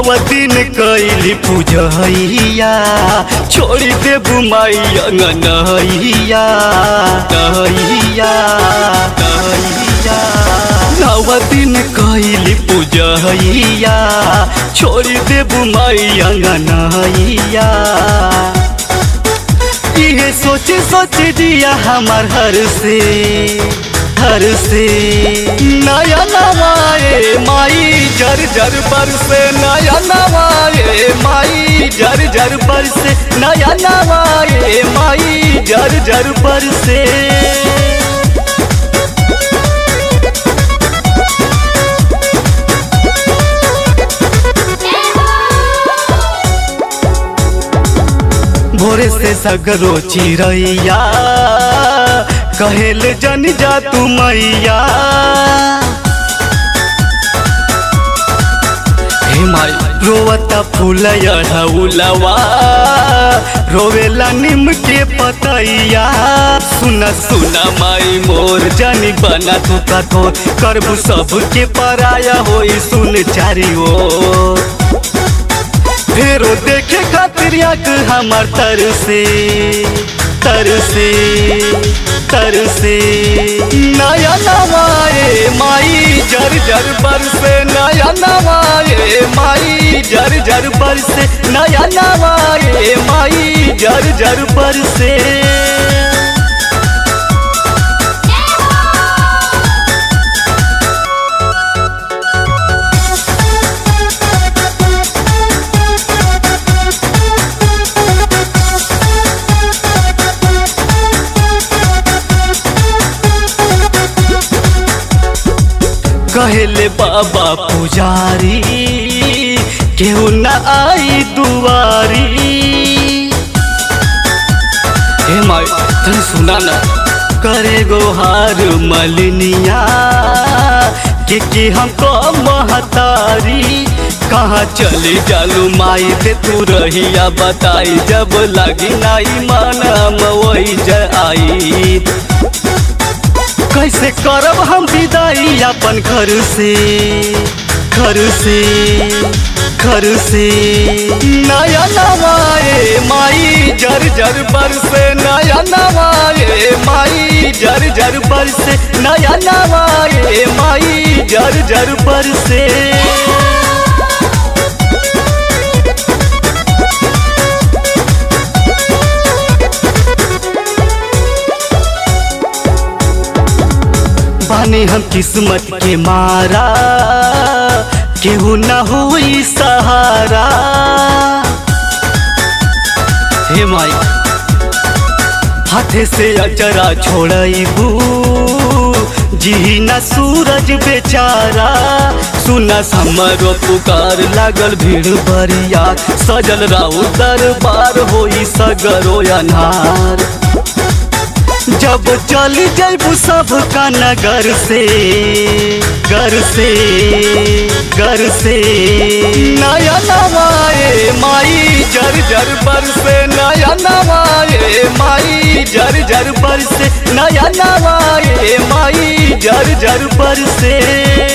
नव दिन कैली पूजैया छोड़ी दे बुमाइया नैया नैया नैया। नव दिन कैली पूजैया छोड़ी दे बुमाइया नैया। ये सोच सोच दिया हमार हर से नया नवाए माई जर जर बरसे नया नवाए माई जर जर बरसे नया नवाए माई जर जर बरसे। भोरे से सगरो चिरैया कहेल जन जा तू मैया। हे माई रोवता फूल अढ़उलवा रोवेला नीम के पतैया। सुना सुना माई मोर जानी बना तू कठोर करबू सबके पराया होई सुन चारी ओर। फेरो देखे खातिर आँख हमार तरसे नया नवाए माई जर जर बरसे नया नवाए माई जर जर बरसे नया नवाए माई जर जर बरसे। कहेले बाबा पुजारी केहू न आई दुआरी। हे माई तन सुना न करे गोहार मलिनिया के हमको महतारी। कहाँ चली जालू माई दे तू रहिया बताई जब लगी नाई मन वही ज आई। कैसे करब हम विदाई अपन घर से नया नवाए माई जर जर बरसे नया नवाए माई जर जर बरसे नया नवाए माई जर जर बरसे। बानी हम किस्मत के मारा केहू न हुई सहारा। हे माई हाथे से अचरा छोड़बू जी न सूरज बेचारा। सुना समरो पुकार लागल भीड़ बरिया सजल राउ दरबार होई सगरो अनार। जब चल जाबू सबका नगर से नया नवाए माई जर जर बरसे नया नवाए माई जर जर बरसे नया नवाए माई जर जर बरसे।